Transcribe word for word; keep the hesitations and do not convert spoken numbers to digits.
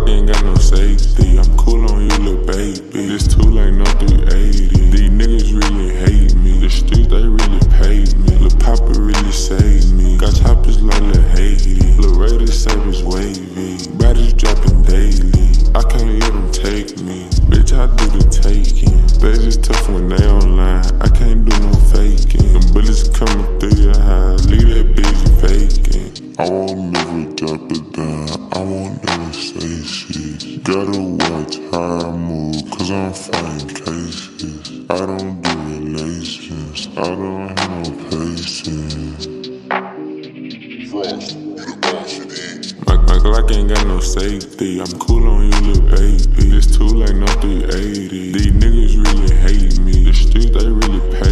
Glock ain't got no safety. I'm cool on you, little baby. This tool ain't no three eighty. These niggas really hate me. The streets, they really paid me. Lil' Papa really saved me. Got choppers like Lil' Haiti. Lil' Raider savage wavy. Bodies dropping daily. I can't let them take me. Bitch, I do the taking. They just tough when they online. I can't do no faking. Them bullets coming through your eye. Leave that bitch faking. I won't never drop it down, I won't never say shit. Gotta watch how I move, cause I'm fighting cases. I don't do relations, I don't have no patience. Frost, you the boss, you did. My, my Glock ain't got no safety. I'm cool on you, little baby. This tool ain't no three eighty. These niggas really hate me. The streets, they really pay